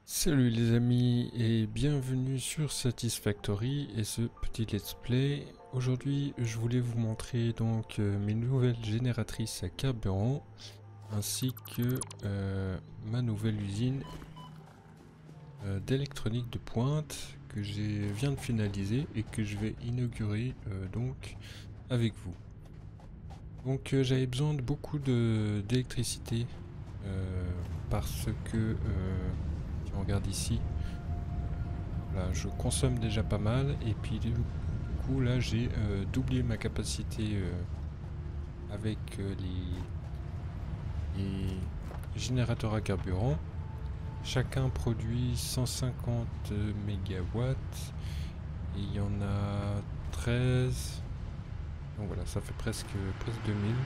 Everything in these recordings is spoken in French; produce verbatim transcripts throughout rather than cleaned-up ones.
Salut les amis et bienvenue sur Satisfactory et ce petit let's play. Aujourd'hui je voulais vous montrer donc euh, mes nouvelles génératrices à carburant ainsi que euh, ma nouvelle usine euh, d'électronique de pointe que je viens de finaliser et que je vais inaugurer euh, donc avec vous. Donc euh, j'avais besoin de beaucoup de d'électricité euh, parce que euh, si on regarde ici, là, je consomme déjà pas mal et puis du, du coup là j'ai euh, doublé ma capacité euh, avec euh, les, les générateurs à carburant. Chacun produit cent cinquante mégawatts et il y en a treize. Donc voilà, ça fait presque, presque deux mille.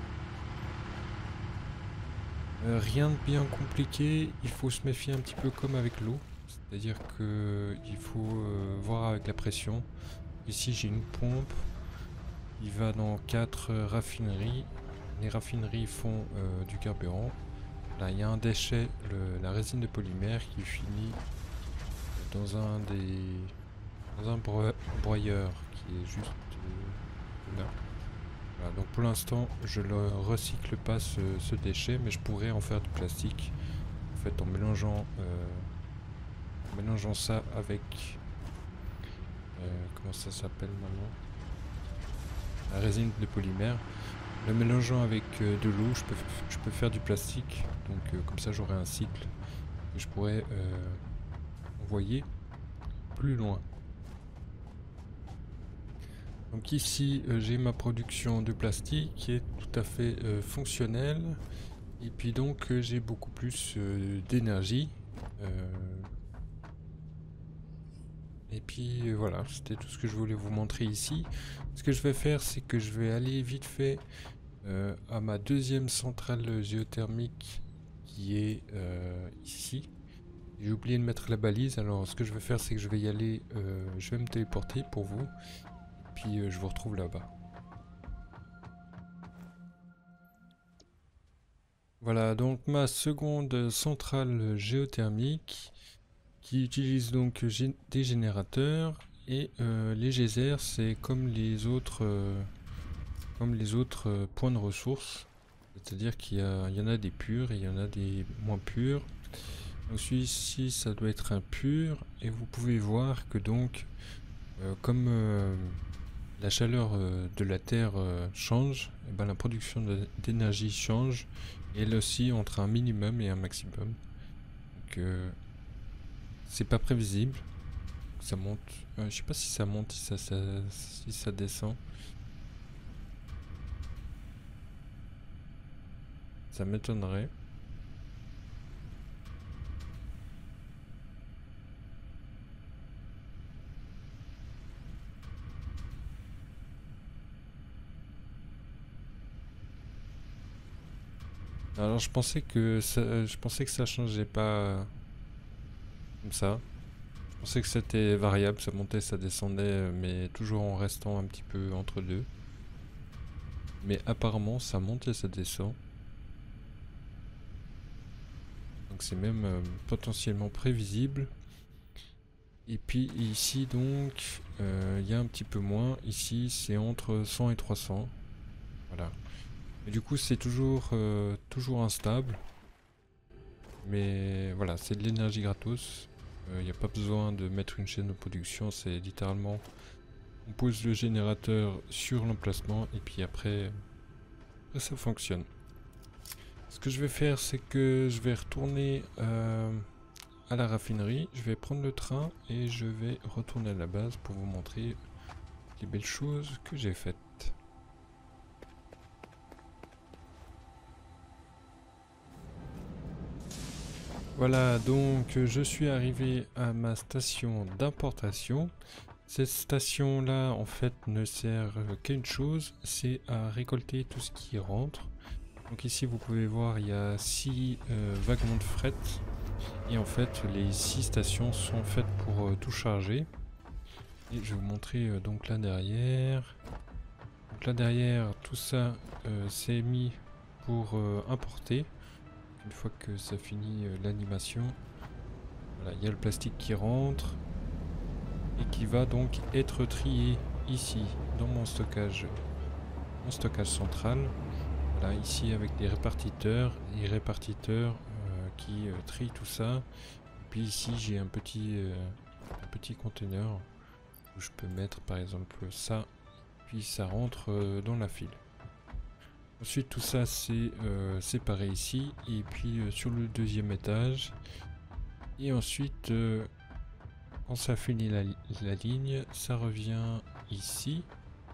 Euh, rien de bien compliqué, il faut se méfier un petit peu comme avec l'eau. C'est-à-dire que il faut euh, voir avec la pression. Ici j'ai une pompe, il va dans quatre raffineries. Les raffineries font euh, du carburant. Là il y a un déchet, le, la résine de polymère qui finit dans un des dans un broi- broyeur qui est juste euh, là. Voilà, donc pour l'instant je ne recycle pas ce, ce déchet, mais je pourrais en faire du plastique en fait en mélangeant euh, en mélangeant ça avec euh, comment ça s'appelle maintenant, la résine de polymère. Le mélangeant avec euh, de l'eau, je peux, je peux faire du plastique. Donc euh, comme ça j'aurai un cycle que je pourrais euh, envoyer plus loin. Donc ici euh, j'ai ma production de plastique qui est tout à fait euh, fonctionnelle. Et puis donc euh, j'ai beaucoup plus euh, d'énergie. Euh, et puis euh, voilà, c'était tout ce que je voulais vous montrer ici. Ce que je vais faire, c'est que je vais aller vite fait euh, à ma deuxième centrale géothermique qui est euh, ici. J'ai oublié de mettre la balise, alors ce que je vais faire c'est que je vais y aller, euh, je vais me téléporter pour vous, et puis euh, je vous retrouve là-bas. Voilà donc ma seconde centrale géothermique qui utilise donc gé- des générateurs et euh, les geysers c'est comme les autres, euh, comme les autres euh, points de ressources, c'est-à-dire qu'il y a, il y en a des purs et il y en a des moins purs. Donc celui-ci ça doit être impur et vous pouvez voir que donc euh, comme euh, la chaleur euh, de la Terre euh, change, et ben la production d'énergie change, et elle aussi entre un minimum et un maximum. Donc euh, c'est pas prévisible. Ça monte. Euh, je sais pas si ça monte, si ça, ça, si ça descend. Ça m'étonnerait. Alors je pensais que ça, je pensais que ça changeait pas comme ça. Je pensais que c'était variable, ça montait, ça descendait, mais toujours en restant un petit peu entre deux. Mais apparemment ça monte et ça descend. Donc c'est même euh, potentiellement prévisible. Et puis ici donc euh, il y a un petit peu moins. Ici c'est entre cent et trois cents. Voilà. Et du coup c'est toujours, euh, toujours instable. Mais voilà, c'est de l'énergie gratos. Il n'y a pas besoin de mettre une chaîne de production. C'est littéralement on pose le générateur sur l'emplacement et puis après, après ça fonctionne. Ce que je vais faire c'est que je vais retourner euh, à la raffinerie, je vais prendre le train et je vais retourner à la base pour vous montrer les belles choses que j'ai faites. Voilà, donc je suis arrivé à ma station d'importation. Cette station là en fait ne sert qu'à une chose, c'est à récolter tout ce qui rentre. Donc ici vous pouvez voir il y a six euh, wagons de fret. Et en fait les six stations sont faites pour euh, tout charger. Et je vais vous montrer euh, donc là derrière. Donc là derrière tout ça euh, c'est mis pour euh, importer. Une fois que ça finit euh, l'animation. Voilà, il y a le plastique qui rentre et qui va donc être trié ici dans mon stockage, mon stockage central. Voilà, ici avec des répartiteurs, les répartiteurs euh, qui euh, trient tout ça. Et puis ici j'ai un petit, euh, un petit conteneur où je peux mettre par exemple ça, puis ça rentre euh, dans la file. Ensuite tout ça c'est euh, séparé ici et puis euh, sur le deuxième étage. Et ensuite euh, quand ça finit la, la ligne, ça revient ici.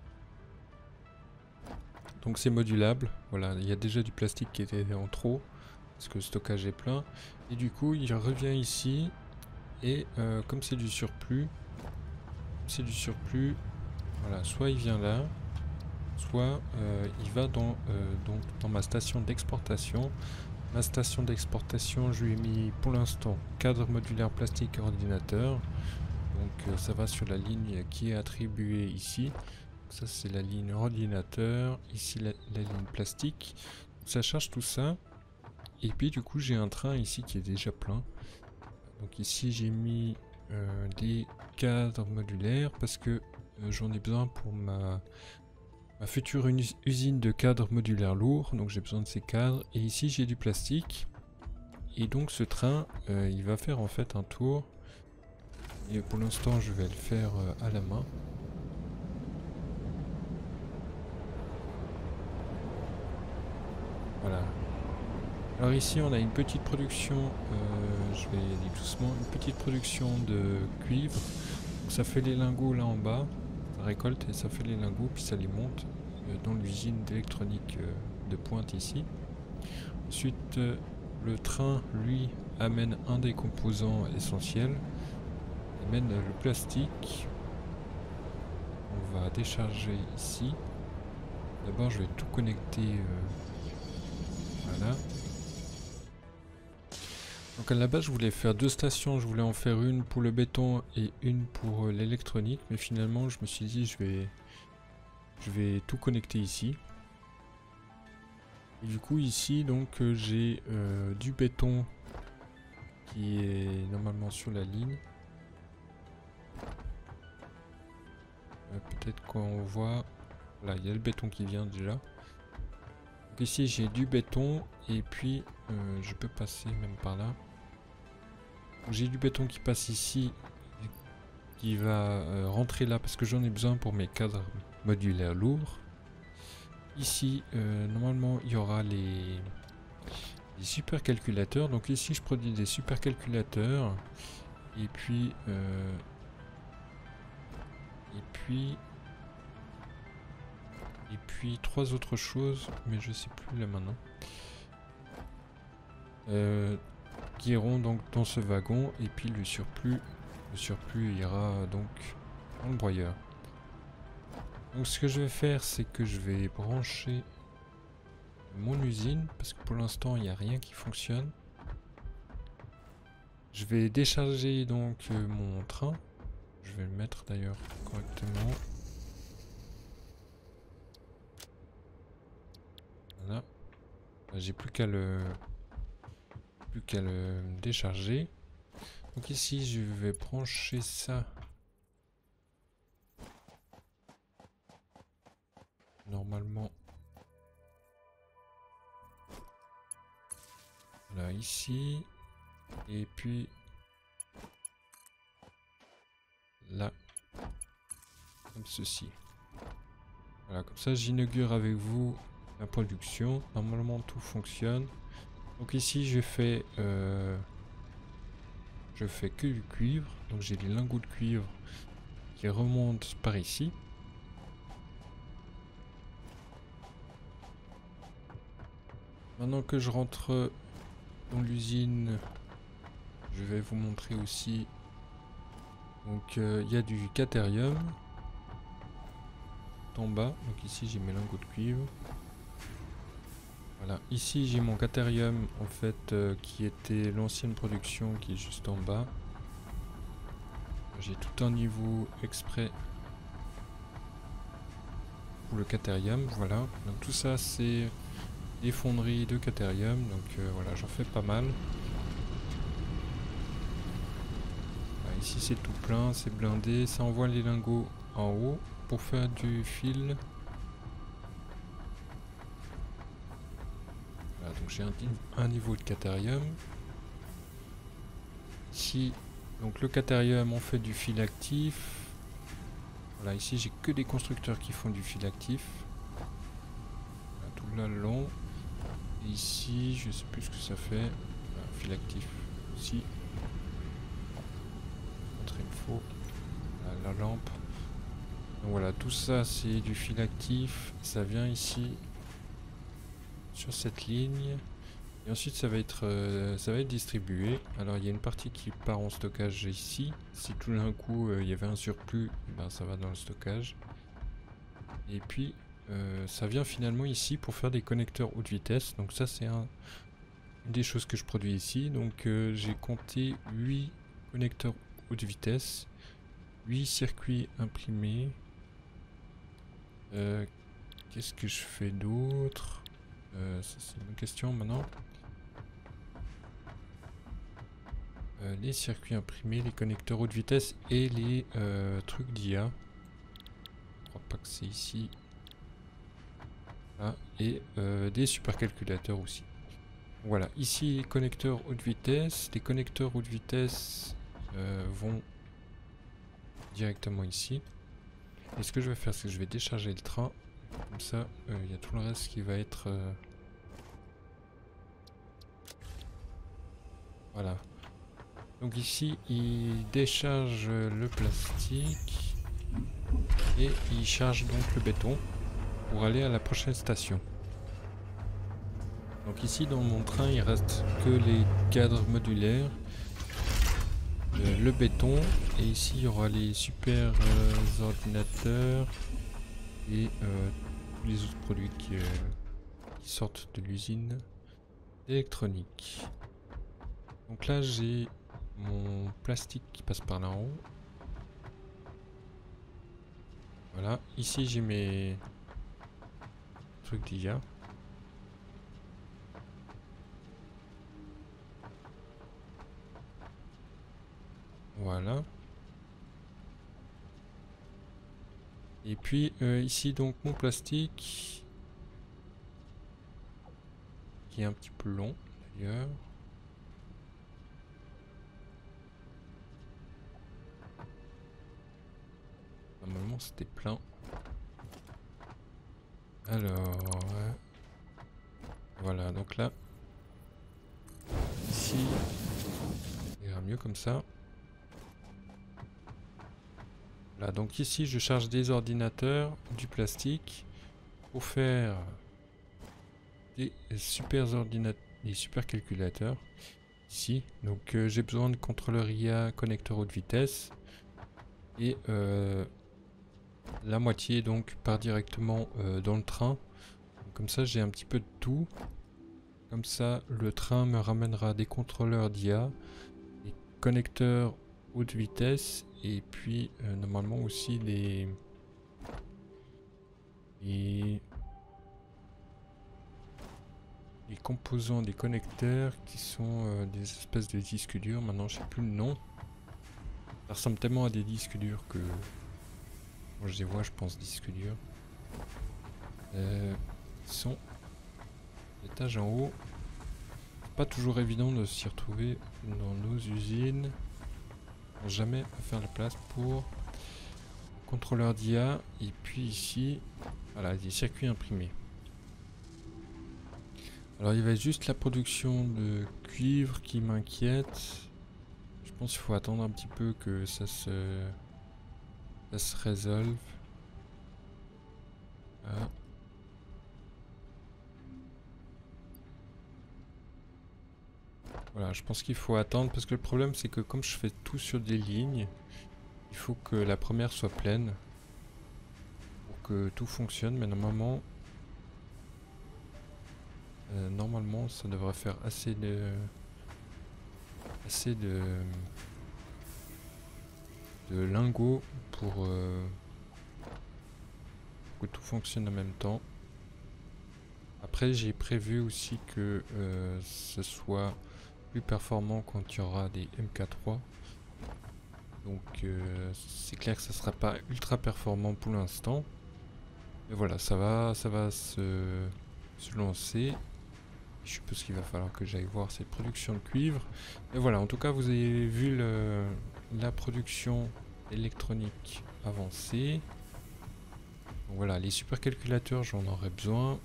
Donc c'est modulable, voilà, il y a déjà du plastique qui était en trop, parce que le stockage est plein. Et du coup il revient ici, et euh, comme c'est du surplus, c'est du surplus, voilà, soit il vient là, soit euh, il va dans, euh, donc dans ma station d'exportation. Ma station d'exportation, je lui ai mis pour l'instant cadre modulaire plastique ordinateur. Donc euh, ça va sur la ligne qui est attribuée ici. Ça c'est la ligne ordinateur, ici la, la ligne plastique. Ça charge tout ça. Et puis du coup j'ai un train ici qui est déjà plein. Donc ici j'ai mis euh, des cadres modulaires parce que euh, j'en ai besoin pour ma, ma future usine de cadres modulaires lourds. Donc j'ai besoin de ces cadres. Et ici j'ai du plastique. Et donc ce train euh, il va faire en fait un tour. Et pour l'instant je vais le faire euh, à la main. Voilà. Alors ici on a une petite production, euh, je vais y aller doucement, une petite production de cuivre. Donc ça fait les lingots là en bas, ça récolte et ça fait les lingots puis ça les monte euh, dans l'usine d'électronique euh, de pointe ici. Ensuite euh, le train lui amène un des composants essentiels, il amène le plastique. On va décharger ici. D'abord je vais tout connecter. Euh, Voilà. Donc à la base je voulais faire deux stations, je voulais en faire une pour le béton et une pour euh, l'électronique, mais finalement je me suis dit je vais je vais tout connecter ici. Et du coup ici donc euh, j'ai euh, du béton qui est normalement sur la ligne. Euh, Peut-être qu'on voit, là il y a le béton qui vient déjà. Donc ici j'ai du béton et puis euh, je peux passer même par là. J'ai du béton qui passe ici, qui va euh, rentrer là parce que j'en ai besoin pour mes cadres modulaires lourds. Ici euh, normalement il y aura les, les supercalculateurs. Donc ici je produis des supercalculateurs et puis euh, et puis Et puis trois autres choses, mais je sais plus là maintenant. Euh, qui iront donc dans ce wagon, et puis le surplus, le surplus ira donc dans le broyeur. Donc ce que je vais faire, c'est que je vais brancher mon usine, parce que pour l'instant il n'y a rien qui fonctionne. Je vais décharger donc euh, mon train. Je vais le mettre d'ailleurs correctement. Voilà. J'ai plus qu'à le plus qu'à le décharger. Donc ici je vais brancher ça normalement là ici et puis là comme ceci. Voilà, comme ça j'inaugure avec vous la production. Normalement tout fonctionne. Donc ici je fais euh, je fais que du cuivre. Donc j'ai des lingots de cuivre qui remontent par ici. Maintenant que je rentre dans l'usine, je vais vous montrer aussi. Donc il euh, y a du quaternium en bas. Donc ici j'ai mes lingots de cuivre. Voilà, ici j'ai mon quaternium en fait euh, qui était l'ancienne production qui est juste en bas. J'ai tout un niveau exprès pour le quaternium, voilà. Donc tout ça c'est des fonderies de quaternium, donc euh, voilà, j'en fais pas mal. ici c'est tout plein, c'est blindé. Ça envoie les lingots en haut pour faire du fil. Voilà, donc j'ai un, un niveau de catarium. Ici, donc le catarium, on fait du fil actif. Voilà, ici j'ai que des constructeurs qui font du fil actif. Voilà, tout là le long. Et ici, je sais plus ce que ça fait. Voilà, fil actif aussi. Il me faut la, la lampe. Donc voilà, tout ça c'est du fil actif. Ça vient ici sur cette ligne. Et ensuite ça va être euh, ça va être distribué. Alors il y a une partie qui part en stockage ici. Si tout d'un coup euh, il y avait un surplus, ben, ça va dans le stockage. Et puis euh, ça vient finalement ici pour faire des connecteurs haute vitesse. Donc ça c'est un une des choses que je produis ici. Donc euh, j'ai compté huit connecteurs haute vitesse, huit circuits imprimés. Euh, Qu'est-ce que je fais d'autre? euh, Ça c'est une bonne question maintenant. Euh, les circuits imprimés, les connecteurs haute vitesse et les euh, trucs d'I A. Je crois pas que c'est ici. Ah, et euh, des supercalculateurs aussi. Voilà, ici les connecteurs haute vitesse. Les connecteurs haute vitesse euh, vont directement ici. Et ce que je vais faire, c'est que je vais décharger le train. Comme ça, il euh, y a tout le reste qui va être... Euh... Voilà. Donc ici, il décharge le plastique et il charge donc le béton pour aller à la prochaine station. Donc ici, dans mon train, il reste que les cadres modulaires, euh, le béton, et ici, il y aura les super euh, ordinateurs et euh, tous les autres produits qui, euh, qui sortent de l'usine électronique. Donc là, j'ai mon plastique qui passe par là en haut. Voilà, ici j'ai mes trucs d'I A. Voilà. Et puis euh, ici donc mon plastique qui est un petit peu long d'ailleurs. Normalement c'était plein. Alors euh, voilà, donc là ici il ira mieux comme ça. Là donc ici je charge des ordinateurs, du plastique pour faire des super ordinateurs, des super calculateurs ici. Donc euh, j'ai besoin de contrôleur I A, connecteur haute vitesse et euh, la moitié donc part directement euh, dans le train. Donc, comme ça j'ai un petit peu de tout. Comme ça le train me ramènera des contrôleurs d'I A, des connecteurs haute vitesse et puis euh, normalement aussi les, les les composants des connecteurs qui sont euh, des espèces de disques durs. Maintenant je sais plus le nom. Ça ressemble tellement à des disques durs que moi je les vois, je pense disques durs. Euh, ils sont étage en haut. Pas toujours évident de s'y retrouver dans nos usines. Jamais à faire la place pour contrôleur d'I A. Et puis ici, voilà, des circuits imprimés. Alors il va juste la production de cuivre qui m'inquiète. Je pense qu'il faut attendre un petit peu que ça se, ça se résolve. Ah. Voilà, je pense qu'il faut attendre parce que le problème c'est que comme je fais tout sur des lignes, il faut que la première soit pleine pour que tout fonctionne. Mais normalement, euh, normalement ça devrait faire assez de, assez de, de lingots pour euh, que tout fonctionne en même temps. Après j'ai prévu aussi que euh, ce soit plus performant quand il y aura des M K trois. Donc euh, c'est clair que ça sera pas ultra performant pour l'instant. Mais voilà, ça va, ça va se, se lancer. Je suppose qu'il va falloir que j'aille voir cette production de cuivre. Et voilà, en tout cas, vous avez vu le, la production électronique avancée. Donc voilà, les supercalculateurs, j'en aurais besoin.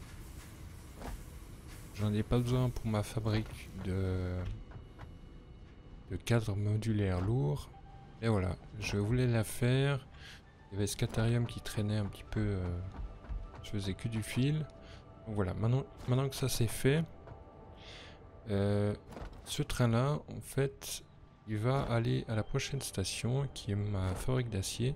J'en ai pas besoin pour ma fabrique de, de cadres modulaires lourds. Et voilà, je voulais la faire. Il y avait Scatarium qui traînait un petit peu. Euh, je faisais que du fil. Donc voilà, maintenant, maintenant que ça c'est fait, euh, ce train-là, en fait, il va aller à la prochaine station qui est ma fabrique d'acier.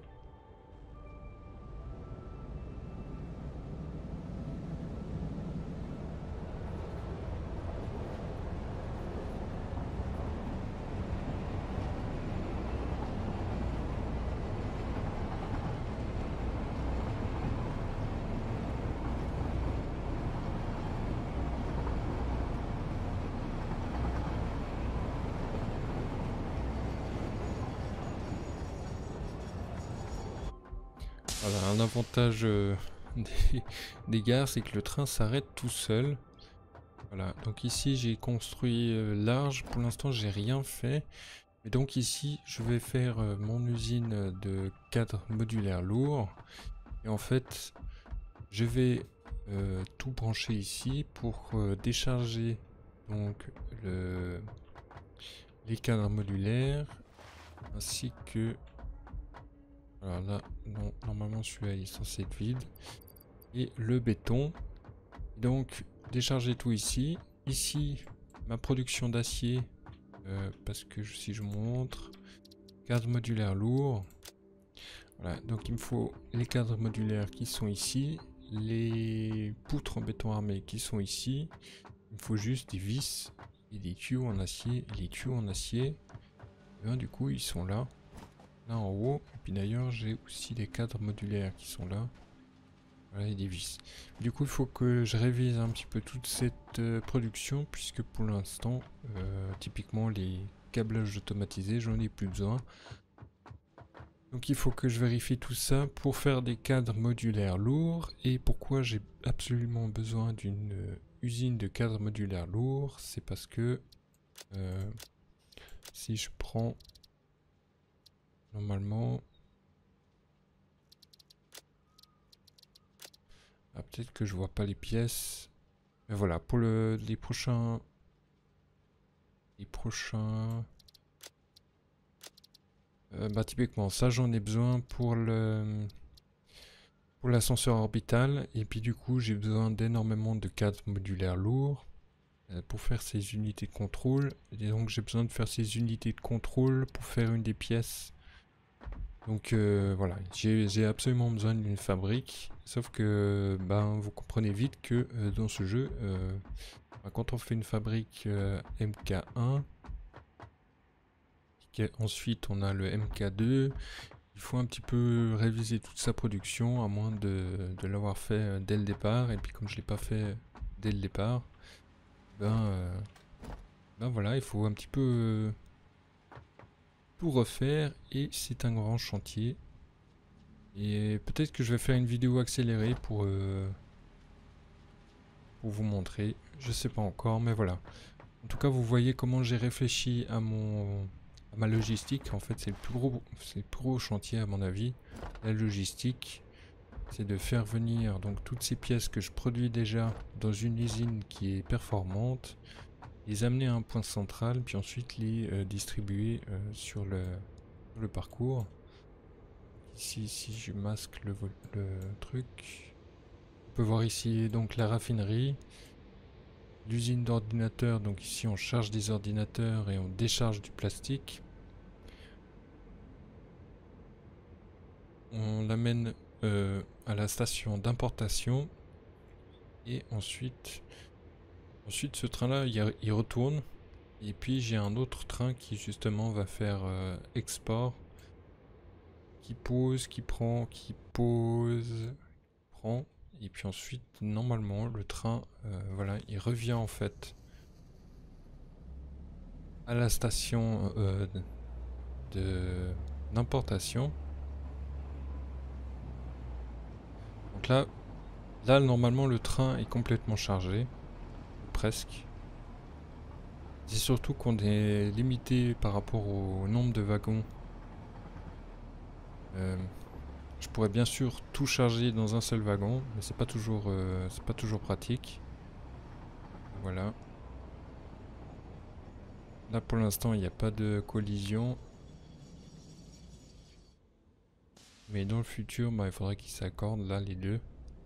Voilà, un avantage euh, des, des gares, c'est que le train s'arrête tout seul. Voilà, donc ici j'ai construit euh, large, pour l'instant j'ai rien fait. Et donc ici je vais faire euh, mon usine de cadres modulaires lourds. Et en fait, je vais euh, tout brancher ici pour euh, décharger donc le, les cadres modulaires ainsi que... Alors là, non, normalement celui-là il est censé être vide. Et le béton. Donc décharger tout ici. Ici, ma production d'acier, euh, parce que si je montre, cadre modulaire lourd. Voilà, donc il me faut les cadres modulaires qui sont ici, les poutres en béton armé qui sont ici. Il me faut juste des vis et des tuyaux en acier. Et les tuyaux en acier, et bien, du coup, ils sont là, là en haut. Et puis d'ailleurs, j'ai aussi des cadres modulaires qui sont là. Voilà, et des vis. Du coup, il faut que je révise un petit peu toute cette euh, production, puisque pour l'instant, euh, typiquement les câblages automatisés, j'en ai plus besoin. Donc il faut que je vérifie tout ça pour faire des cadres modulaires lourds. Et pourquoi j'ai absolument besoin d'une euh, usine de cadres modulaires lourds, c'est parce que euh, si je prends normalement... Ah, peut-être que je vois pas les pièces. Mais voilà, pour le, les prochains... Les prochains... Euh, bah typiquement, ça j'en ai besoin pour le... Pour l'ascenseur orbital. Et puis du coup, j'ai besoin d'énormément de cadres modulaires lourds euh, pour faire ces unités de contrôle. Et donc j'ai besoin de faire ces unités de contrôle pour faire une des pièces. Donc euh, voilà, j'ai absolument besoin d'une fabrique, sauf que ben, vous comprenez vite que euh, dans ce jeu, euh, ben, quand on fait une fabrique euh, M K un, ensuite on a le M K deux, il faut un petit peu réviser toute sa production, à moins de, de l'avoir fait euh, dès le départ, et puis comme je ne l'ai pas fait dès le départ, ben, euh, ben voilà, il faut un petit peu... Euh, tout refaire et c'est un grand chantier. Et peut-être que je vais faire une vidéo accélérée pour, euh, pour vous montrer. Je sais pas encore, mais voilà. En tout cas, vous voyez comment j'ai réfléchi à mon à ma logistique. En fait, c'est le plus gros, c'est le plus gros chantier à mon avis. La logistique, c'est de faire venir donc toutes ces pièces que je produis déjà dans une usine qui est performante, les amener à un point central, puis ensuite les euh, distribuer euh, sur, le, sur le parcours. Ici, si je masque le, le truc, on peut voir ici donc la raffinerie, l'usine d'ordinateurs. Donc ici on charge des ordinateurs et on décharge du plastique. On l'amène euh, à la station d'importation et ensuite, ensuite ce train-là il, il retourne. Et puis j'ai un autre train qui justement va faire euh, export, qui pose, qui prend, qui pose, prend. Et puis ensuite, normalement, le train, euh, voilà, il revient en fait à la station euh, de d'importation. Donc là, là normalement le train est complètement chargé, presque. C'est surtout qu'on est limité par rapport au nombre de wagons. Euh, je pourrais bien sûr tout charger dans un seul wagon, mais c'est pas toujours, euh, c'est pas toujours pratique. Voilà. Là pour l'instant il n'y a pas de collision. Mais dans le futur, bah, il faudrait qu'ils s'accordent là les deux.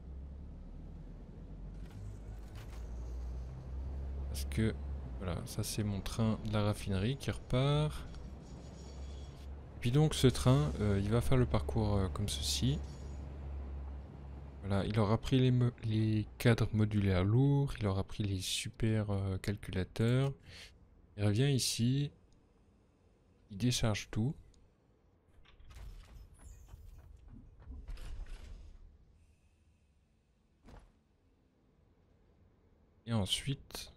Parce que voilà, ça c'est mon train de la raffinerie qui repart. Puis donc ce train, euh, il va faire le parcours euh, comme ceci. Voilà, il aura pris les, les cadres modulaires lourds, il aura pris les super euh, calculateurs. Il revient ici, il décharge tout. Et ensuite,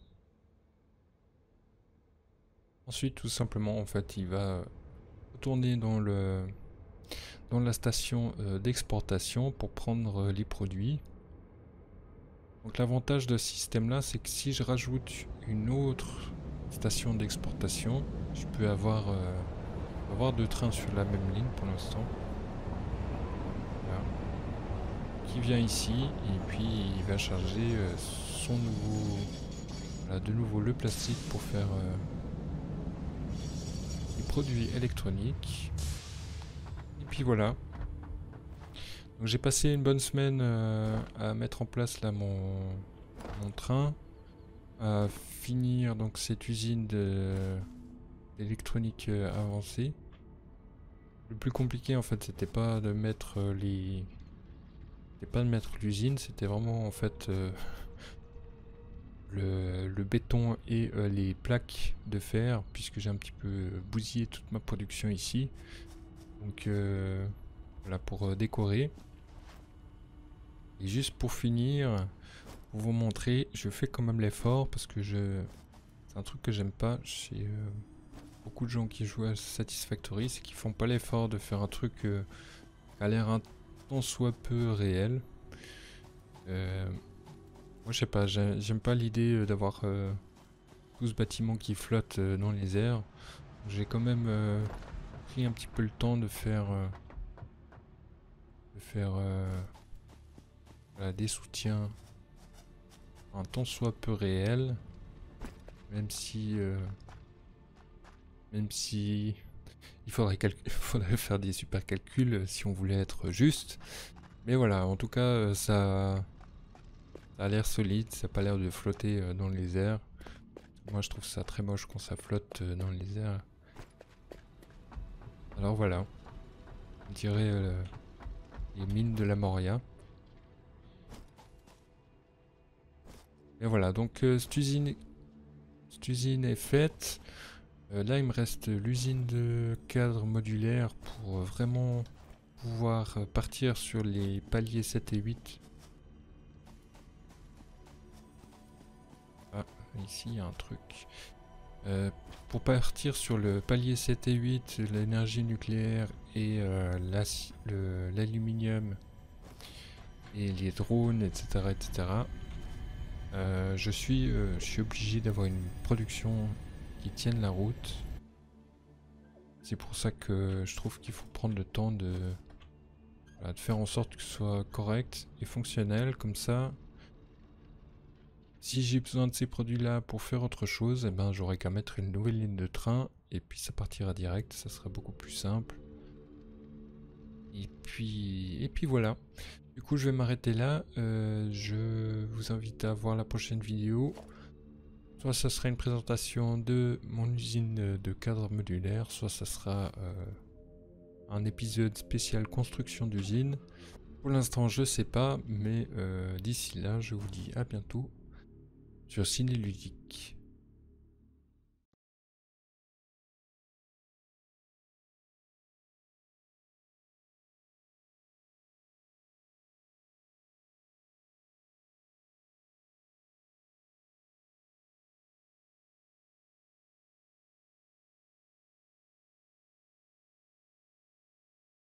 ensuite tout simplement en fait, il va retourner dans le dans la station euh, d'exportation pour prendre euh, les produits. Donc l'avantage de ce système là, c'est que si je rajoute une autre station d'exportation, je peux avoir, euh, avoir deux trains sur la même ligne pour l'instant. Voilà. Qui vient ici et puis il va charger euh, son nouveau, voilà, de nouveau le plastique pour faire euh, les produits électroniques. Et puis voilà. Donc j'ai passé une bonne semaine euh, à mettre en place là mon, mon train, à finir donc cette usine d'électronique euh, avancée. Le plus compliqué en fait c'était pas de mettre euh, les, c'était pas de mettre l'usine, c'était vraiment en fait euh, le, le béton et euh, les plaques de fer, puisque j'ai un petit peu bousillé toute ma production ici. Donc euh, voilà pour euh, décorer. Et juste pour finir, pour vous montrer, je fais quand même l'effort parce que je, c'est un truc que j'aime pas chez euh, beaucoup de gens qui jouent à Satisfactory, c'est qu'ils font pas l'effort de faire un truc euh, qui a l'air un tant soit peu réel. Euh, moi je sais pas, j'aime pas l'idée d'avoir euh, tout ce bâtiment qui flotte euh, dans les airs. J'ai quand même euh, pris un petit peu le temps de faire euh, de faire euh, voilà, des soutiens un tant soit peu réel, même si euh, même si il faudrait, il faudrait faire des super calculs si on voulait être juste, mais voilà, en tout cas euh, ça, ça a l'air solide, ça n'a pas l'air de flotter euh, dans les airs. Moi je trouve ça très moche quand ça flotte euh, dans les airs. Alors voilà, on dirait euh, les mines de la Moria. Et voilà, donc euh, cette, usine, cette usine est faite. Euh, là, il me reste l'usine de cadre modulaire pour euh, vraiment pouvoir euh, partir sur les paliers sept et huit. Ah, ici, il y a un truc. Euh, pour partir sur le palier sept et huit, l'énergie nucléaire et euh, l'aluminium et les drones, et cetera, et cetera. Euh, je suis, euh, je suis obligé d'avoir une production qui tienne la route. C'est pour ça que je trouve qu'il faut prendre le temps de, voilà, de faire en sorte que ce soit correct et fonctionnel. Comme ça, si j'ai besoin de ces produits-là pour faire autre chose, eh ben, j'aurai qu'à mettre une nouvelle ligne de train et puis ça partira direct. Ça sera beaucoup plus simple. Et puis, et puis voilà. Du coup, je vais m'arrêter là. Euh, je vous invite à voir la prochaine vidéo. Soit ça sera une présentation de mon usine de cadre modulaire, soit ça sera euh, un épisode spécial construction d'usine. Pour l'instant, je sais pas, mais euh, d'ici là, je vous dis à bientôt sur Ciné Ludique.